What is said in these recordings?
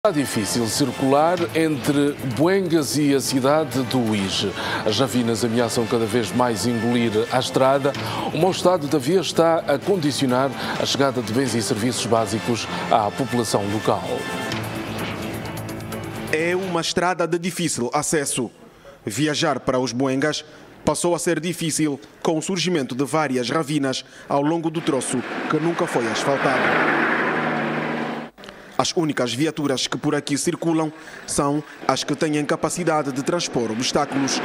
Está difícil circular entre Boengas e a cidade do Uíge. As ravinas ameaçam cada vez mais engolir a estrada. O mau estado da via está a condicionar a chegada de bens e serviços básicos à população local. É uma estrada de difícil acesso. Viajar para os Boengas passou a ser difícil com o surgimento de várias ravinas ao longo do troço que nunca foi asfaltado. As únicas viaturas que por aqui circulam são as que têm capacidade de transpor obstáculos.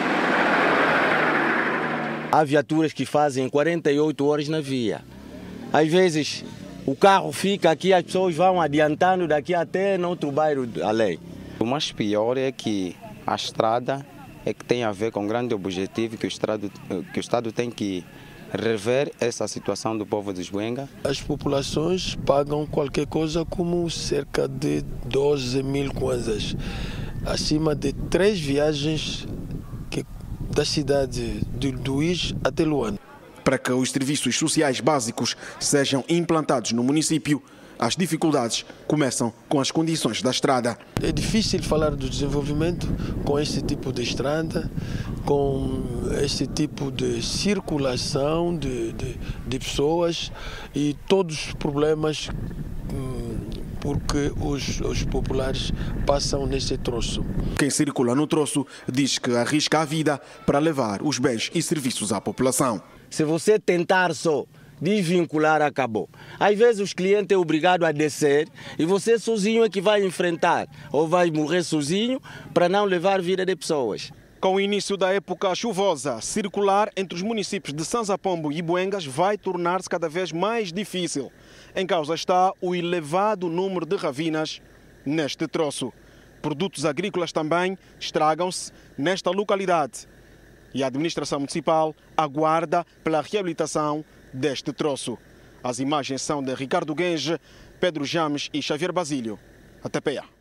Há viaturas que fazem 48 horas na via. Às vezes o carro fica aqui, as pessoas vão adiantando daqui até no outro bairro além. O mais pior é que a estrada é que tem a ver com um grande objetivo que o Estado tem que rever essa situação do povo dos Boengas. As populações pagam qualquer coisa como cerca de 12 mil kwanzas, acima de 3 viagens da cidade do Uíge até Luanda. Para que os serviços sociais básicos sejam implantados no município, as dificuldades começam com as condições da estrada. É difícil falar do desenvolvimento com este tipo de estrada, com este tipo de circulação de pessoas e todos os problemas porque os populares passam nesse troço. Quem circula no troço diz que arrisca a vida para levar os bens e serviços à população. Se você tentar só desvincular, acabou. Às vezes os clientes é obrigado a descer e você sozinho é que vai enfrentar ou vai morrer sozinho para não levar vida de pessoas. Com o início da época chuvosa, circular entre os municípios de Sanzapombo e Boengas vai tornar-se cada vez mais difícil. Em causa está o elevado número de ravinas neste troço. Produtos agrícolas também estragam-se nesta localidade. E a administração municipal aguarda pela reabilitação deste troço. As imagens são de Ricardo Guenge, Pedro James e Xavier Basílio. Até PA.